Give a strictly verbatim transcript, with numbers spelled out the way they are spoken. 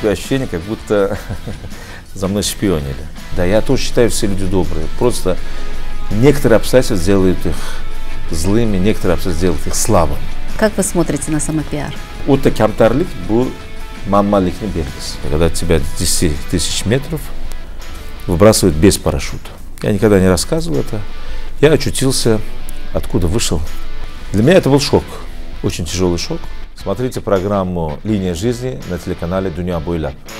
такое ощущение, как будто за мной шпионили. Да, я тоже считаю, все люди добрые. Просто некоторые обстоятельства делают их злыми, некоторые обстоятельства делают их слабыми. Как вы смотрите на самопиар? O'ta kamtarlik bu manmanlikning belgisi. Когда тебя с десяти тысяч метров выбрасывают без парашюта. Я никогда не рассказывал это. Я очутился, откуда вышел. Для меня это был шок, очень тяжелый шок. Смотрите программу «Линия жизни» на телеканале Dunya Boylab.